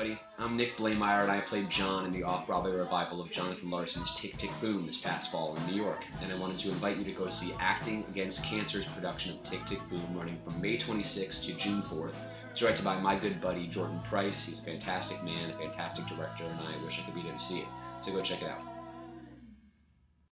everybody. I'm Nick Blameyer, and I played John in the off-Broadway revival of Jonathan Larson's Tick, Tick, Boom this past fall in New York. And I wanted to invite you to go see Acting Against Cancer's production of Tick, Tick, Boom running from May 26th to June 4th. It's directed by my good buddy Jordan Price. He's a fantastic man, a fantastic director, and I wish I could be there to see it. So go check it out.